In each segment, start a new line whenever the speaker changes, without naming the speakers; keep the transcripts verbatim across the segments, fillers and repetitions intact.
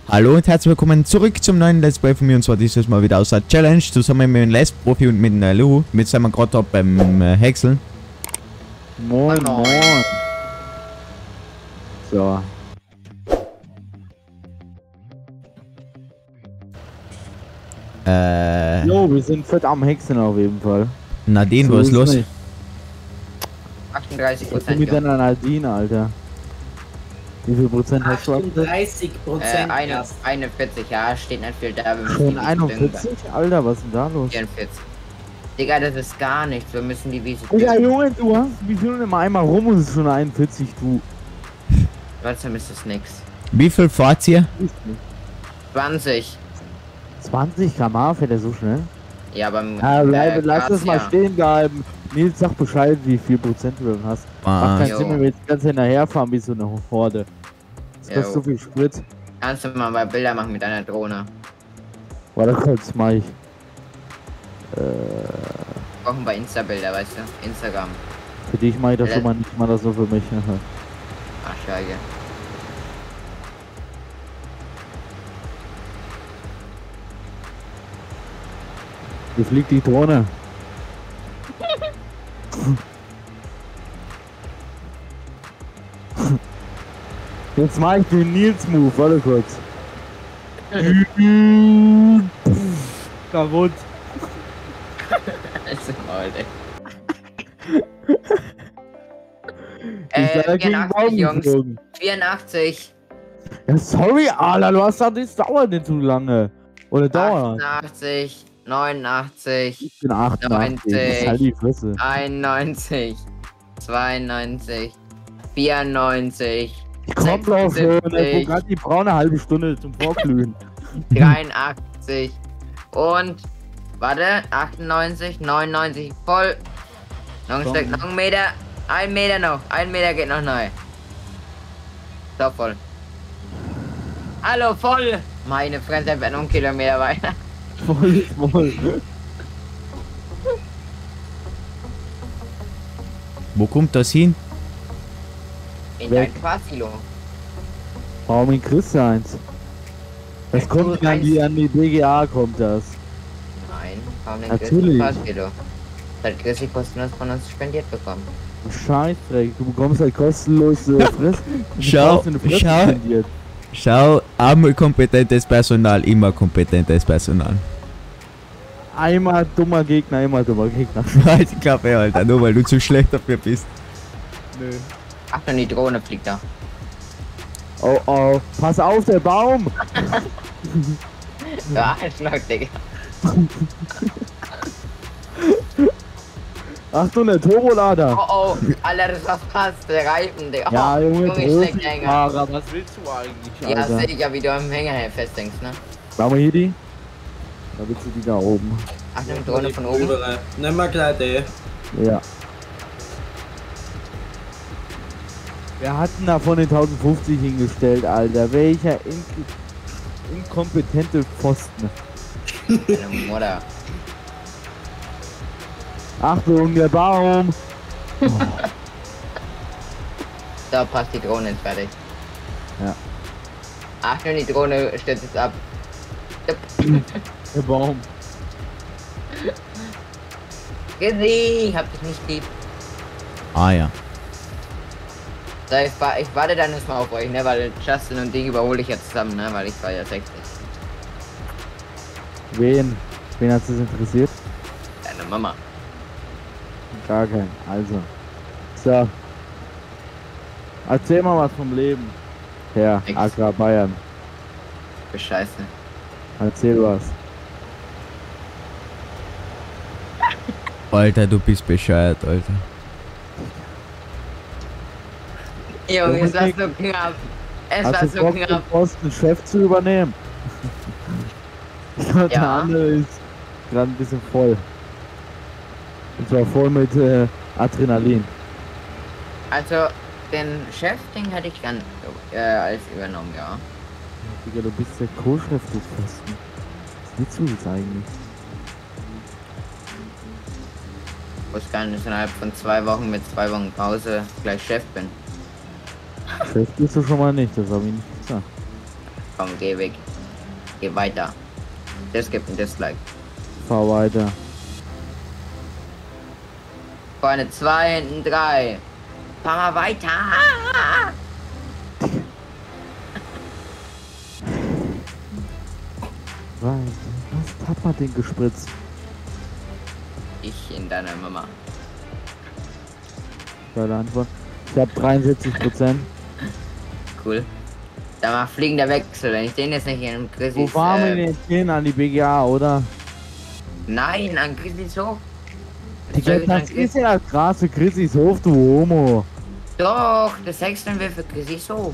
Hallo und herzlich willkommen zurück zum neuen Let's Play von mir, und zwar dieses Mal wieder aus der Challenge zusammen mit dem Les Profi und mit dem Lu. Jetzt sind wir gerade beim äh, Häckseln.
Moin, moin. So.
Äh.
Jo, wir sind fett am Häckseln auf jeden Fall.
Nadine,
So
was ist los?
nicht.
achtunddreißig
Was ist
Prozent.
mit deiner Nadine, Alter? Wie viel Prozent hast du?
achtunddreißig Prozent.
Äh, eine, einundvierzig, ja, steht nicht viel da. Wir müssen
Schon
die Wiese
einundvierzig? Alter, was ist denn da los?
vierundvierzig. Digga, das ist gar nichts. Wir müssen die Wiese
Digga,
düngen.
Junge, du hast, wir sind immer einmal rum und es ist schon einundvierzig, du.
Trotzdem ist das nix.
Wie viel fahrt ihr?
zwanzig.
zwanzig Kilometer pro Stunde fährt er so schnell?
Ja, beim.
Ja, bleib,
äh,
lass
Gas,
das mal
ja.
stehen bleiben. Nils, sag Bescheid, wie viel Prozent du dann hast. Macht
Ah,
keinen
jo.
Sinn, wenn wir jetzt ganz hinterherfahren wie so eine Horde. Das kostet
Jo.
so viel Sprit.
Kannst du mal Bilder machen mit einer Drohne?
Warte kurz, mach ich. Äh,
Brauchen bei Insta-Bilder, weißt du? Instagram.
für dich mach ich das
Let-
schon mal nicht, mal das nur für mich.
Ach, scheiße.
Wie fliegt die Drohne? Jetzt mach ich den Nils-Move, warte kurz. Kaputt.
Also, Alter.
Ich sag,
äh,
gegen den Baum
vierundachtzig, Jungs.
geflogen.
vierundachtzig.
Ja, sorry, Alter, du hast gesagt, das dauert nicht zu lange. Oder dauert.
achtundachtzig. neunundachtzig.
Ich bin achtundachtzig.
neunzig.
Halt die Fresse.
einundneunzig, zweiundneunzig, vierundneunzig,
Ich komm drauf, Junge.
sechsundsiebzig,
Gerade die braune halbe Stunde zum Vorglühen.
dreiundachtzig und warte, achtundneunzig, neunundneunzig, voll. Noch ein
Komm.
Stück, noch ein Meter, ein Meter noch, ein Meter geht noch neu. So, voll. Hallo, voll! Meine Fresse, ich bin noch einen Kilometer weiter.
Voll, voll.
wo kommt das hin?
In
Weg.
dein Fahrsilo.
Warum in Christ eins? Das
Ja,
kommt
du
an die, an die B G A, kommt das.
Nein, warum denn
Natürlich.
Fahrsilo? Das hat Chrissy kostenlos von uns spendiert bekommen.
Du Scheißdreck, du bekommst halt kostenlos äh, Frist. du
Schau,
bekommst eine Frist
schau.
spendiert.
Schau, einmal kompetentes Personal, immer kompetentes Personal.
Einmal dummer Gegner, immer dummer Gegner.
Halt die Klappe, Alter, nur weil du zu schlecht dafür bist.
Nö.
Achtung, die Drohne fliegt da.
Oh oh, pass auf, der Baum!
Ja, Arschloch, Digga.
Achtung, der Turbolader!
Oh oh, Alter, das war fast der Reifen, Digga.
Ja,
oh,
Junge,
steckt Hänger.
Profi-Fahrer, was willst du eigentlich,
Ja,
Alter?
sehe ich ja, wie du am Hänger festhängst, ne?
Machen wir hier die? Da willst du die da oben.
Achtung, Drohne von oben.
Nimm mal gleich die.
Ja. Wir hatten da von den tausendfünfzig hingestellt, Alter. Welcher in inkompetente Pfosten.
Deine Mutter.
Achtung, der Baum!
Da passt die Drohne ist fertig.
Ja.
Achtung, die Drohne stürzt jetzt ab. Jupp.
Der Baum.
Gesehen, hab dich nicht lieb.
Ah ja.
So, ich, wa ich warte dann erstmal auf euch, ne? Weil Justin und Ding überhole ich jetzt zusammen, ne? Weil ich war ja sechzig.
Wen? Wen hat es interessiert?
Deine Mama.
Gar keinen. Also. So. Erzähl mal was vom Leben. Herr
Nix.
Agra Bayern.
Bescheiße.
Erzähl was.
Alter, du bist bescheuert, Alter.
Junge, es war
Dominik,
so knapp. Es
Hast
war
du
so
Bock, den
knapp.
Posten Chef zu übernehmen? Ich glaube, der
Ja.
andere ist gerade ein bisschen voll. Und zwar voll mit äh, Adrenalin.
Also, den Chef-Ding hätte ich gern äh, als übernommen, ja.
Digga, du bist der Co-Chef des Posten. Was willst du jetzt eigentlich?
Ich wusste gar nicht, dass ich innerhalb von zwei Wochen mit zwei Wochen Pause gleich Chef bin.
Chef bist du schon mal nicht, das habe ich nicht gesagt.
Komm, geh weg. Geh weiter. Das gibt ein Dislike.
Fahr weiter.
Vorne zwei, hinten drei. Fahr mal weiter.
Was hat man denn gespritzt?
Ich in deiner Mama.
Geile Antwort. Ich hab dreiundsiebzig Prozent.
Cool. Da mal fliegender Wechsel, wenn ich den jetzt nicht in Chrissys...
Wo fahren wir
äh,
denn jetzt hin? An die B G A, oder?
Nein, an Chrissys Hof.
Digga, das ist ja krass für Chrissys Hof, du Homo.
Doch, das wechseln wir für Chrissys Hof.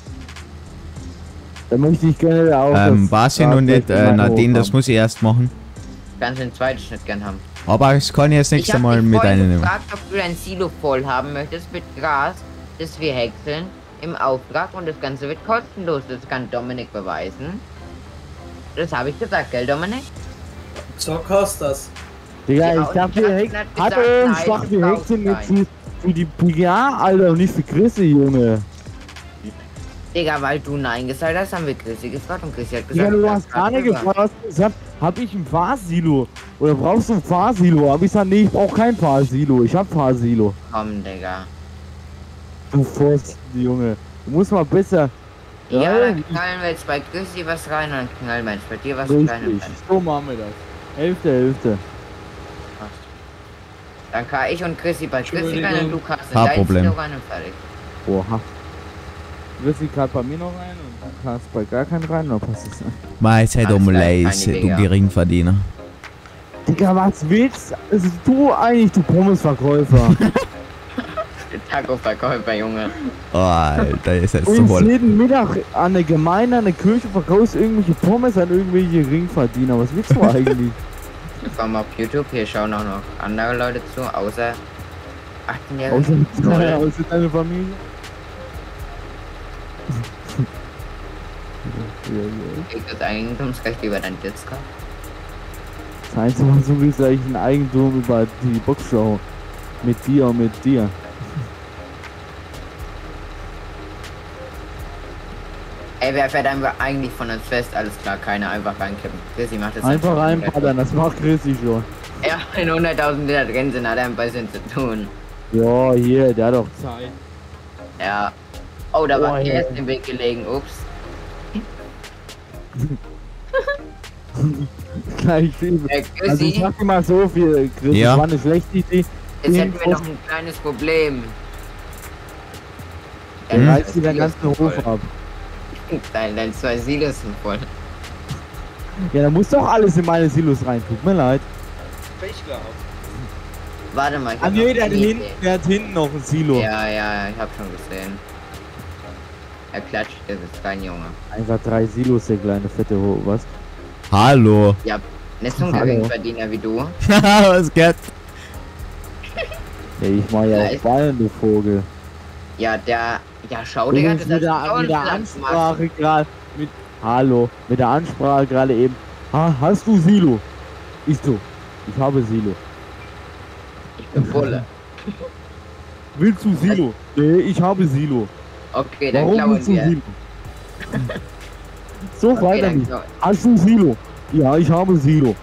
Da möchte ich gerne auch.
Ähm, Bastian und nicht, äh, Nadine, das muss ich erst machen.
Kannst du den zweiten Schnitt gern haben.
Aber ich kann jetzt
Ich
nächstes
hab
Mal
dich
mit
vorhin
einnehmen.
gefragt, ob du dein Silo voll haben möchtest mit Gras, das wir häckseln im Auftrag und das Ganze wird kostenlos. Das kann Dominik beweisen. Das habe ich gesagt, gell Dominik?
So kostet das.
Digga,
Ja,
ich
und
dachte,
ich
wir
hab
hex-
gesagt,
hat
nein,
er uns
das
gesagt, wir
braucht
hexen jetzt
keinen.
für, für die B G A, Alter, und nicht für Chrissy, Junge.
Digga, weil du Nein gesagt hast, haben wir Chrissy gefragt und Chrissy hat
Digga,
gesagt...
du
das
hast gar
hat
nicht
er
gefragt, hast gesagt, hab ich ein Fahrsilo? Oder brauchst du ein Fahrsilo? Hab ich gesagt, nee, ich brauch kein Fahrsilo, ich hab Fahrsilo.
Komm, Digga.
Du Pfosten, Junge. Du musst mal besser.
Ja,
Ja,
dann knallen wir jetzt bei Chrissy was rein und dann knallen wir jetzt bei dir was rein.
Richtig,
Und dann
so machen wir das. Hälfte, Hälfte.
passt. Dann kann ich und Chrissy bei Chrissy rein und du kannst in
Kein
dein
Problem.
Silo rein und fertig.
Oha. Chrissy kann bei mir noch rein und dann kannst bei gar keinen rein, dann passt es.
Mei, sei
Alles
um
klar,
leise,
keine
du
Digga.
Geringverdiener.
Digga, was willst also du eigentlich, du Pommesverkäufer?
Taco-Verkäufer, Junge.
Oh, Alter, ist jetzt
Du
zu
gehst
voll.
jeden Mittag an der Gemeinde, an der Kirche, verkaufst irgendwelche Pommes an irgendwelche Ringverdiener. Was willst du eigentlich?
Komm auf YouTube, hier schauen auch noch andere Leute zu, außer achtzehnjährige.
Außer, außer deine Familie?
Kriegt das Eigentumsrecht über dein Discord?
Das Einzige, was du willst, ist eigentlich ein Eigentum über die Boxshow. Mit dir und mit dir.
Ey, wer fährt einfach eigentlich von uns fest? Alles klar, keiner einfach reinkippen. Chrissy macht das
Einfach
jetzt schon.
reinpaddern, das macht Chrissy schon.
Ja, in hunderttausend Liter drin sind, hat er ein bisschen zu tun.
Ja, hier, der hat doch Zeit.
Ja. Oh, da
Oh,
war
ja.
er erst im Weg gelegen, ups.
Gleich viel.
Äh,
Also ich
Chrissy,
sag dir mal so viel, Chris,
Ja.
das war eine schlechte Idee.
jetzt hätten wir noch ein kleines Problem.
Dann
Hm?
reißt dir den ganzen Hof ab.
Dein, dein zwei Silos sind voll.
Ja, da muss doch alles in meine Silos rein, tut mir leid.
Warte mal, ich
Ah
hab
nee,
noch
der hat,
eine
hinten,
Idee.
der hat hinten noch ein Silo.
Ja, ja, ich hab schon gesehen. Er klatscht, das ist kein Junge.
Einfach drei Silos, der kleine fette Ho, was?
Hallo.
Ja, nicht so ein
Hallo.
Geringverdiener wie du.
Was geht?
Ja, ich mach ja
Ja,
auch
ich-
Ballen, du Vogel.
Ja, der. Ja, schau,
Du
Digga,
bist
das
mit der,
ist
mit der Ansprache gerade mit Hallo, mit der Ansprache gerade eben. Ha, hast du Silo? Ich so. Ich habe Silo.
Ich bin voll.
Willst du Silo? Nee, ich habe Silo.
Okay, dann
Warum
klauen
willst du
wir.
Silo? So
Okay,
weiter
dann
nicht.
klauen.
Hast du Silo? Ja, ich habe Silo.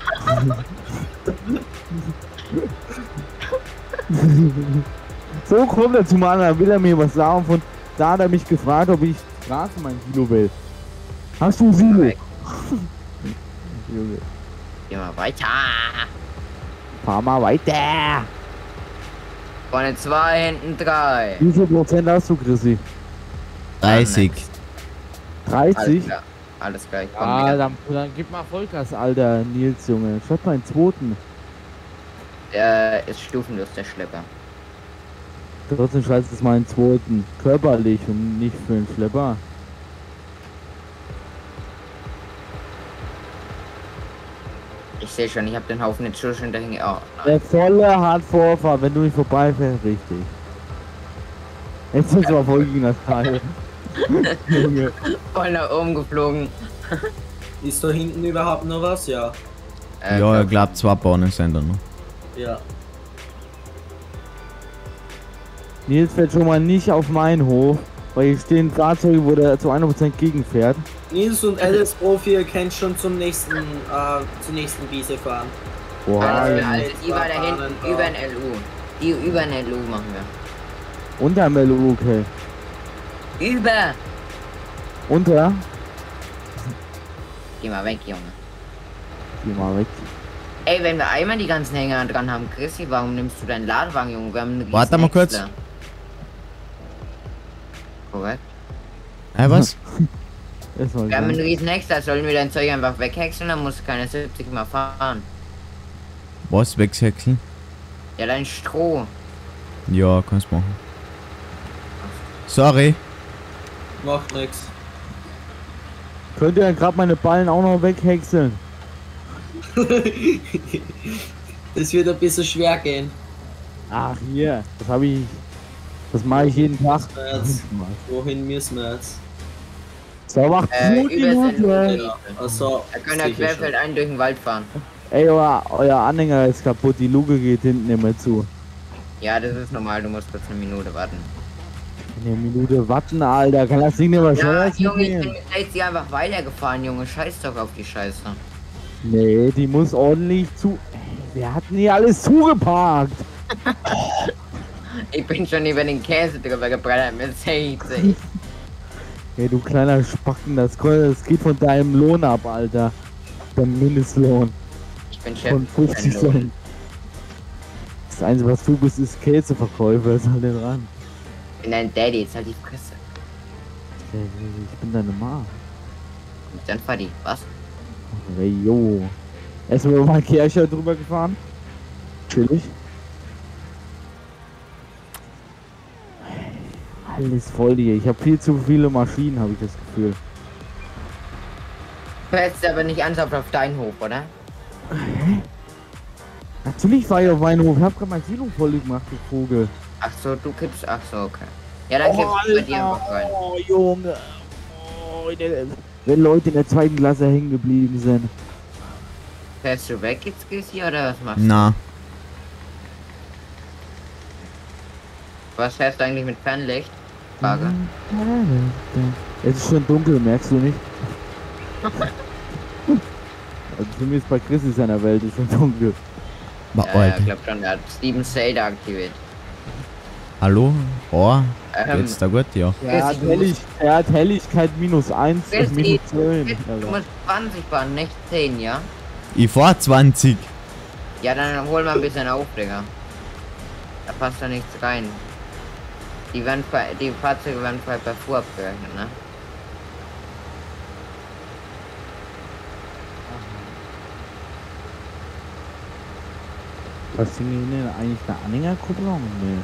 So kommt er zu mir an, dann will er mir was sagen von, da hat er mich gefragt, ob ich Gras in mein Silo will. Hast du Silo?
Weg.
Junge,
Geh mal weiter.
fahr mal weiter.
Vorne zwei, hinten drei.
Wie viel Prozent hast du, Chrissy?
dreißig.
Alles
dreißig?
klar. Alles klar, ich komm
Ah,
wieder.
dann, dann gib mal Vollgas, Alter, Nils, Junge. Schaut mal einen zweiten.
Der ist stufenlos, der Schlepper.
Trotzdem scheißt es mal einen zweiten. Körperlich und nicht für einen Schlepper.
Ich sehe schon, ich habe den Haufen jetzt schon dahin. Oh, nein.
Der volle hat Vorfahrt, wenn du nicht vorbeifährst, richtig. Jetzt ist aber voll gegen das Teil. Junge.
Voll nach oben geflogen.
Ist da hinten überhaupt noch was? Ja.
Äh,
Ja, ich
glaub-
glaube zwei Bahnen sind da noch.
Ja.
Nils fährt schon mal nicht auf meinen Hof. Weil hier stehen Fahrzeuge, wo der zu hundert Prozent gegenfährt.
Nils und Alice Profi, ihr könnt schon zum nächsten, äh, zur nächsten Wiese fahren.
Boah,
Also,
ja.
also die war da hinten über ein L U. Die über ein L U machen wir.
Unter dem L U, okay.
Über!
Unter?
Geh mal weg, Junge.
Geh mal weg.
Ey, wenn wir einmal die ganzen Hänger dran haben, Chrissy, warum nimmst du deinen Ladewagen, Junge? Wir haben einen
Warte mal kurz.
Häcksler. Korrekt.
Äh, was?
Erstmal
Wir haben einen
ganz-
riesen Häcksler, sollen wir dein Zeug einfach weghäckseln, dann musst du keine siebzig mehr fahren.
Was wechseln?
Ja, dein Stroh.
Ja, kannst machen. Sorry.
Macht nix.
Könnt ihr gerade meine Ballen auch noch weghäckseln?
Das wird ein bisschen schwer gehen.
Ach, hier. Das habe ich. Das mache ich jeden Tag.
Jetzt, wohin müssen wir jetzt?
So, macht
Äh,
gut die
übers L U.
Minute.
Ja, also,
Da können wir
sicher schon.
querfeld ein durch den Wald fahren.
Ey, euer, euer Anhänger ist kaputt. Die Luke geht hinten immer zu.
Ja, das ist normal, du musst kurz eine Minute warten.
Eine Minute warten, Alter. Kann das Ding nicht mal
Ja,
schneller
Junge, ich bin
gehen?
mit Stacy einfach weitergefahren, Junge. Scheiß doch auf die Scheiße.
Nee, die muss ordentlich zu. Ey, wir hatten hier alles zugeparkt.
Ich bin schon über den Käse drüber gebrettert mit sechzig.
Hey, du kleiner Spacken, das, das geht von deinem Lohn ab, Alter. Der Mindestlohn
Ich bin Chef.
von fünfzig
kein Lohn.
Cent. Das Einzige, was du bist, ist Käseverkäufer. Was soll denn ran?
Ich bin dein Daddy, jetzt halt die Fresse.
Ich bin deine Ma.
Und dann fahr die. Was?
Hey, yo. Erstmal über meinen Kircher drüber gefahren. Chillig. Alles voll hier. Ich habe viel zu viele Maschinen, habe ich das Gefühl.
Du fährst aber nicht ernsthaft auf deinen Hof, oder?
Natürlich war ich auf meinen Hof. Ich habe gerade mein Silo voll gemacht, du Vogel.
Ach so, du kippst. Ach so, okay. Ja, dann kippst du bei dir einfach rein.
Oh, Junge. Oh, der, wenn Leute in der zweiten Klasse hängen geblieben sind.
Fährst du weg jetzt, Chrissy, oder was machst du?
Na,
Was fährst du eigentlich mit Fernlicht? Frage.
Es ist schon dunkel, merkst du nicht? Also zumindest bei Chris in seiner Welt ist schon dunkel.
war
Ja,
alt.
ich glaub schon, er hat Steven Zelda aktiviert.
Hallo? Oh,
Ähm,
geht's da gut? Ja.
Er hat, Hellig, er hat Helligkeit minus eins
Chris,
und minus
Du
zehn.
musst zwanzig fahren, nicht zehn, ja?
Ich fahr zwanzig.
Ja, dann hol mal ein bisschen auf, Digga. Da passt da nichts rein. Die, werden, ver- die Fahrzeuge werden voll per Fuhr abgerechnet, ne?
Was sind denn eigentlich eine Anhängerkupplung? Nee.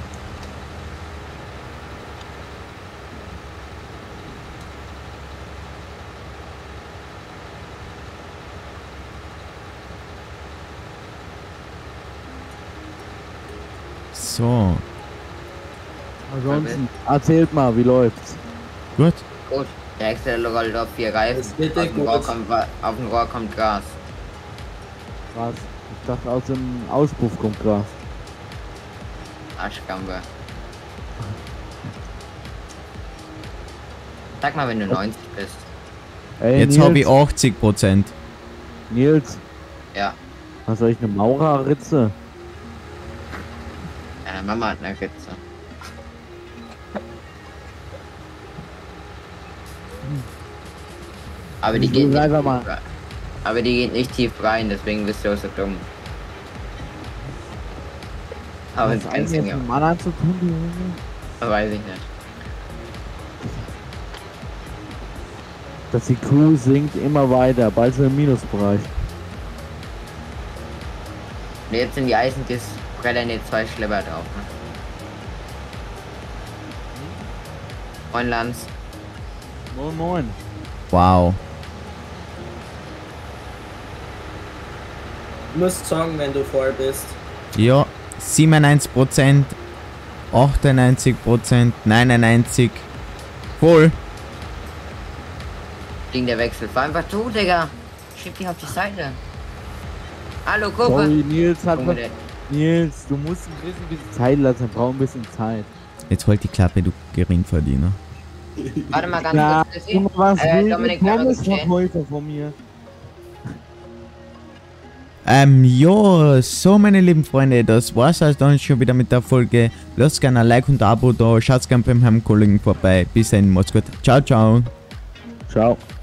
So,
Ansonsten, erzählt mal, wie läuft's?
gut.
Gut, der Excel rollt auf vier Reifen.
Das wird
Auf
echt
dem, Rohr
gut.
kommt, Wa- auf dem Rohr kommt Gas.
Was? Ich dachte, aus dem Auspuff kommt Gras.
Arschgambe. Sag mal, wenn du neunzig bist.
Ey,
Jetzt
Nils,
habe ich achtzig Prozent.
Nils,
Ja,
was soll ich, eine Maurerritze?
deine Mama hat eine Ritze. Aber die
Ich
geht
will
nicht
einfach
tief
mal-
rein. Aber die geht nicht tief rein, deswegen bist du auch so dumm. Aber
Was
das
hat
kannst
das
du
mit
nicht.
dem anderen zu tun, die Junge?
Weiß ich nicht.
Dass die Crew sinkt immer weiter, bald sind wir im Minusbereich.
Und jetzt sind die Eisendiscs brettern jetzt zwei Schlepper drauf. Ne? Moin Lanz.
Moin Moin.
Wow.
Du musst sagen, wenn du voll bist.
Ja, siebenundneunzig Prozent, achtundneunzig Prozent, neunundneunzig. Voll.
Ding der Wechsel. Fahr einfach zu, Digga. Schieb dich auf die Seite. Hallo, Gruppe.
Sorry, Nils hat
Junge, der-
Nils, du musst ein bisschen, bisschen Zeit lassen, wir brauchen ein bisschen Zeit.
Jetzt halt die Klappe, du Geringverdiener.
Warte mal ganz
Ja,
kurz, Chrissy.
Junge, was
Äh,
will
Dominik,
der
einmal kurz stehen.
Pommes-Verkäufer von mir?
Ähm, jo, so meine lieben Freunde, das war's also dann schon wieder mit der Folge. Lasst gerne ein Like und ein Abo da, schaut gerne beim Herrn Kollegen vorbei. Bis dann, macht's gut. Ciao, ciao.
Ciao.